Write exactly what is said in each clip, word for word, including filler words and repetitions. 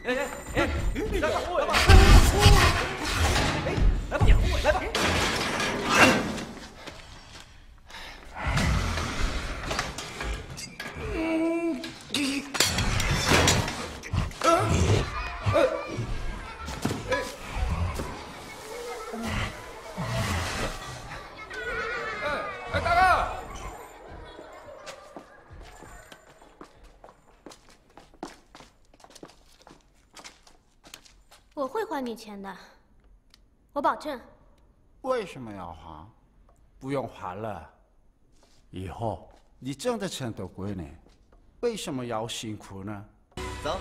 哎哎哎，来吧，来吧，哎，来吧，来吧。嗯，一，呃，呃，哎，哎哎，大哥。 我会还你钱的，我保证。 为什么要还？不用还了。以后你挣的钱都归你，为什么要辛苦呢？ 走。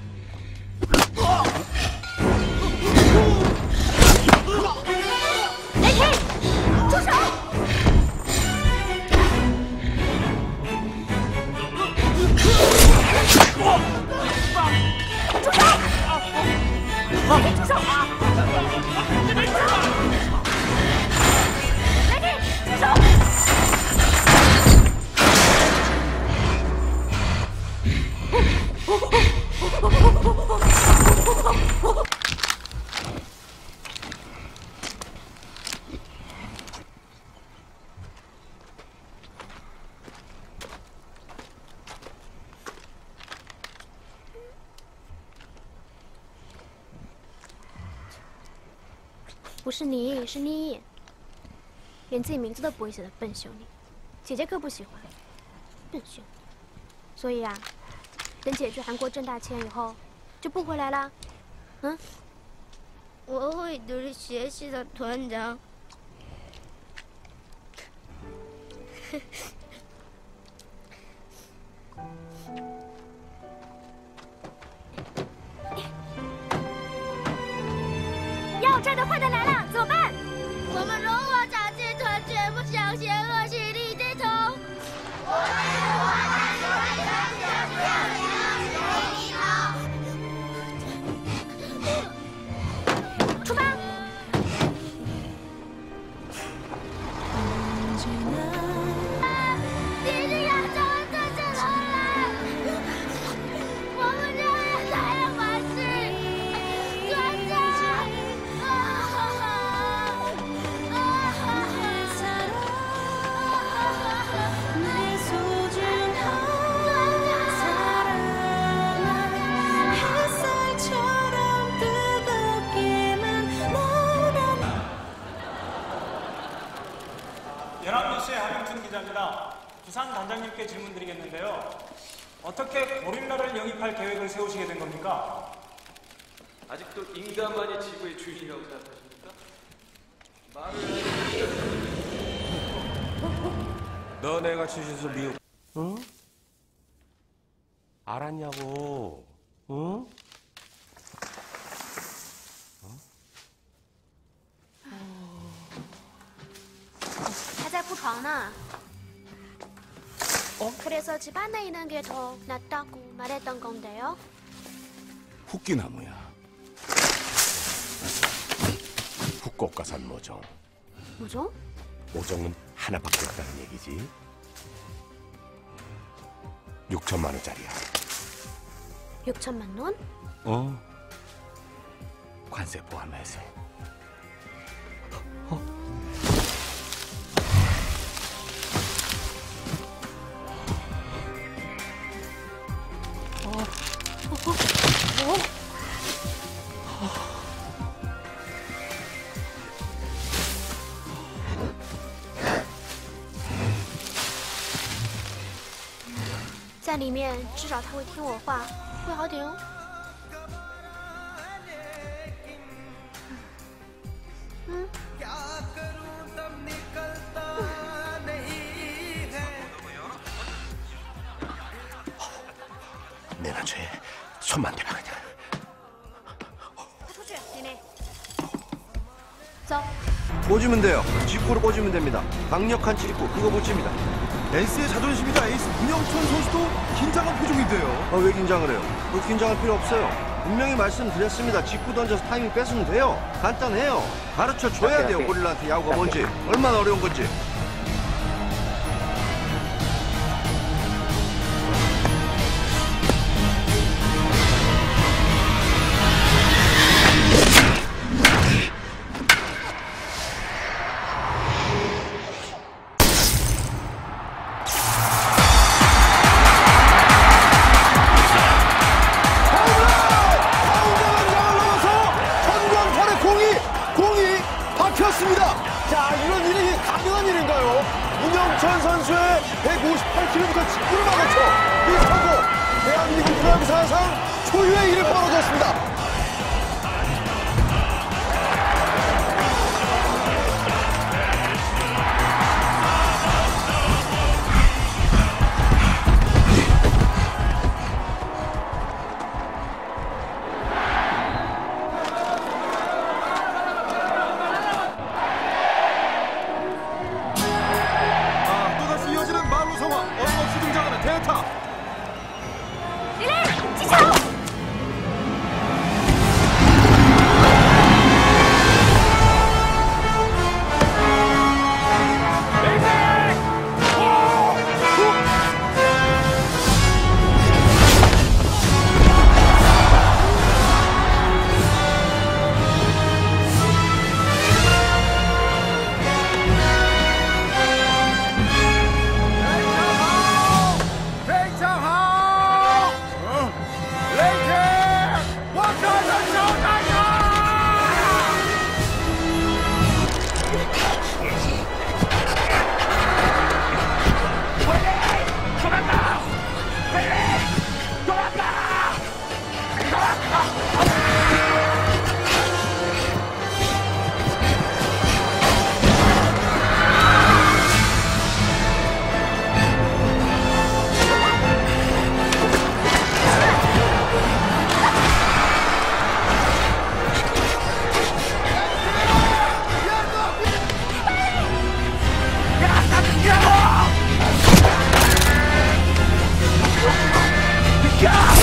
雷霆，住手！住手！ 雷霆，住手！雷霆，住手！雷霆，住手！不是你，是你，连自己名字都不会写的笨熊你，姐姐可不喜欢笨熊，所以啊，等姐去韩国挣大钱以后，就不回来啦。嗯， 我会努力学习的，团长。 要债的坏蛋来了，怎么办？ 我们荣华杂技团绝不向邪恶势力低头。我们荣华杂技团绝不向邪恶势力低头。出发！敌军要朝我们推进而来，我们就要打样把戏，团长。 열한 뉴스의 하병춘 기자입니다. 부산 단장님께 질문드리겠는데요. 어떻게 고릴라를 영입할 계획을 세우시게 된 겁니까? 아직도 인간만이 지구의 주인이라고 생각하십니까? 말을 너 내가 취신수 미국 응? 알았냐고 응? 还在铺床呢。그래서 집 안에 있는 게 더 낫다고 말했던 건데요. 후끼나무야. 후꽃가산 모종. 모종? 모종은 하나밖에 없다는 얘기지. 육천만 원짜리야. 육천만 원? 어. 관세 포함해서. 어? 뭐? 在里面，至少他会听我话，会好点哦。嗯。 내 난초에 손만 대라 그냥. 出去，妹妹。走。 꽂으면 돼요. 직구로 꽂으면 됩니다. 강력한 직구 그거 붙입니다. 에이스의 자존심이다. 에이스 문영천 선수도 긴장한 표정인데요. 아, 왜 긴장을 해요? 뭐 긴장할 필요 없어요. 분명히 말씀드렸습니다. 직구 던져서 타이밍 뺏으면 돼요. 간단해요. 가르쳐 줘야 돼요. 고릴라한테 야구가 뭔지. 얼마나 어려운 건지. 김영천 선수의 백오십팔 킬로미터 직구를 막아쳐 미스터고 대한민국 드라이브 사상 초유의 일이 벌어졌습니다. 야!